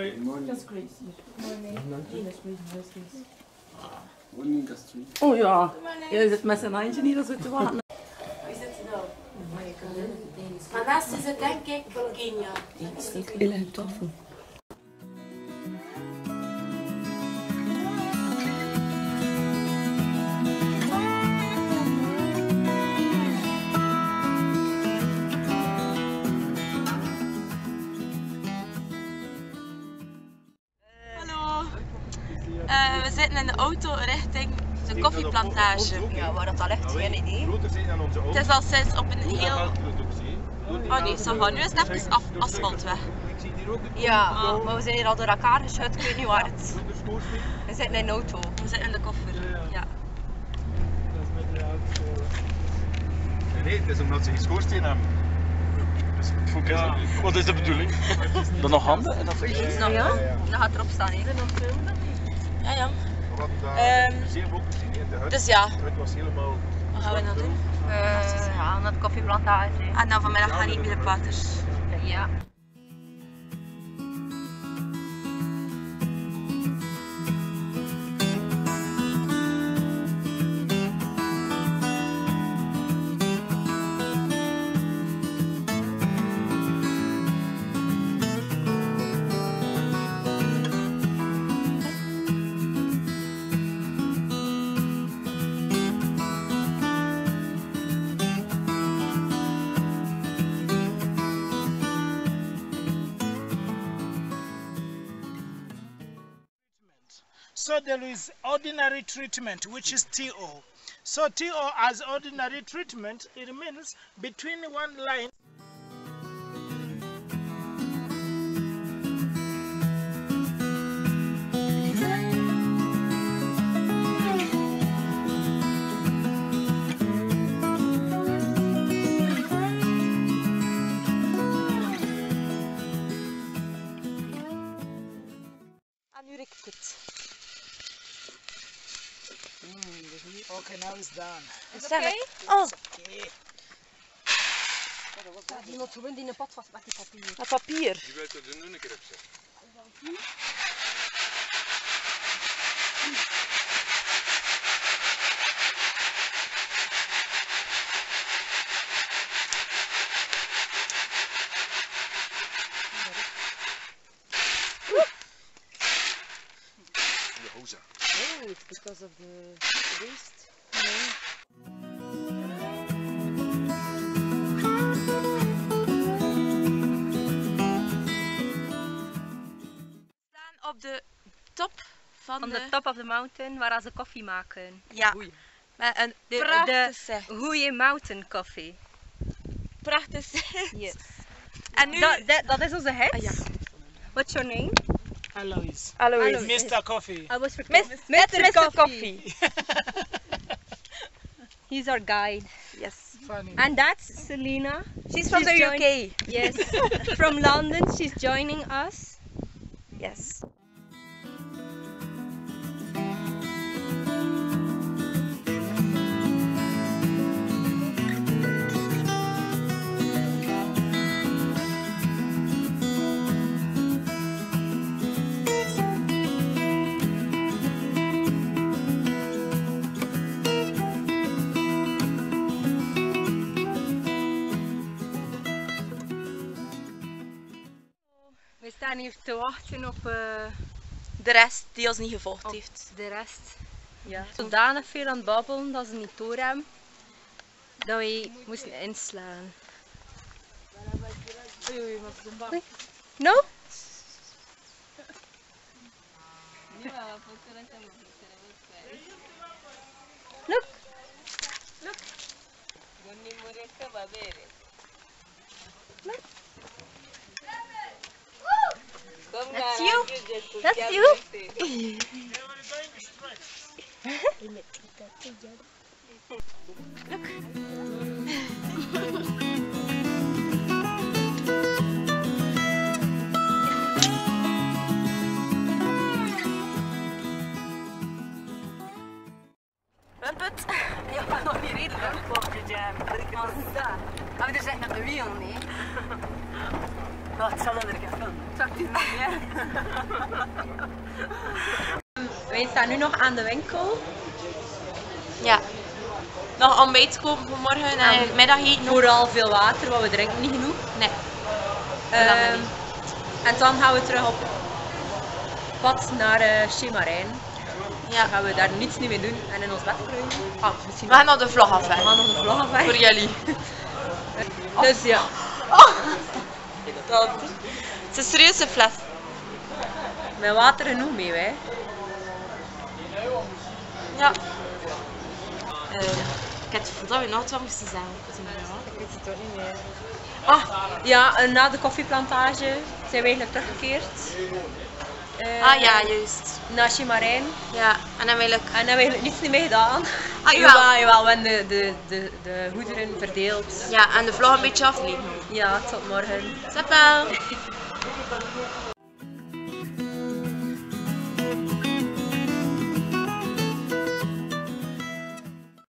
Morning. That's crazy. Morning. That's crazy. Morning, Gastrie. Oh ja, jij zit met zijn handje hier zo te wachten. Wie zit er nou? Maar naast is het denk ik Kenia. Ja, steek heel erg tafel. We zitten in de auto richting de koffieplantage. Ja, waar dat al ligt, geen idee. Het is al sinds op een heel... Oh nee, ça va. Nu is het even asfaltweg. Ja, maar we zijn hier al door elkaar geschud, ik weet niet waar het... We zitten in de auto. We zitten in de koffer. Ja. Nee, het is omdat ze geen schoorsteen hebben. Wat is de bedoeling? Dan nog handen en dan zeg je. Ja, ja. Dat gaat erop staan. Hè. Ja, ja. Dus Dus ja, het was helemaal... wat gaan we nou doen? Ja, naar de koffieplantage. En dan vanmiddag gaan we bij de paters. Ja. So there is ordinary treatment, which is TO. So TO as ordinary treatment, it means between one line. En nu riekt het. Okay, now it's done. Is het oké? Oh, Okay. Die moet gewoon in een pot vast met die papier. dat papier. Je wilt er nu een keer op zetten. De hoza. Oh, it's because of the waste. We staan op de top van On de... the top of the mountain, waar ze koffie maken. Ja, met een De prachtig zicht. goede mountain coffee. Prachtig zicht. Yes. En nu... Dat is onze hit. Ah, ja. What's your name? Alois. Alois. Mr. Coffee. I was for Mr. Coffee. He's our guide. Yes. Funny. And that's Selena. She's from the UK. Yes. From London. She's joining us. Yes. We staan hier te wachten op De rest die ons niet gevolgd heeft. de rest. Ja. Zodanig veel aan het babbelen dat ze niet door hebben dat we moesten inslaan. Oei. No? Look. Look. That's you. That's you. Pumpet. Ja, maar nog niet redelijk. Jam. Wat is dat? Maar er zit nog een wiel, nee. Wat zal er gaan? Zal ik Wij staan nu nog aan de winkel. Ja. Nog ontbijt kopen voor morgen en middageten. Vooral veel water, want we drinken niet genoeg. Nee. En dan gaan we terug op pad naar Chemarijn. Ja. Dan gaan we daar niets niet mee doen en in ons bed kruipen. Misschien We gaan nog de vlog we afwerken. gaan nog de vlog afwerken. Voor jullie. Dus ja. Dat. Het is een serieuze fles. Met water genoeg mee, wij. Ja. Ik heb het gevoel dat we nog wat moesten zeggen. Ik weet het ook niet meer. Ja, na de koffieplantage zijn we eigenlijk teruggekeerd. Ah ja, juist. Naar Chemarijn. Ja, en dan wil ik... En hebben we eigenlijk niets niet mee gedaan. Ah, jawel. Jawel, we hebben de goederen verdeeld. Ja, en de vlog een beetje afleveren. Ja, tot morgen. Zeppel.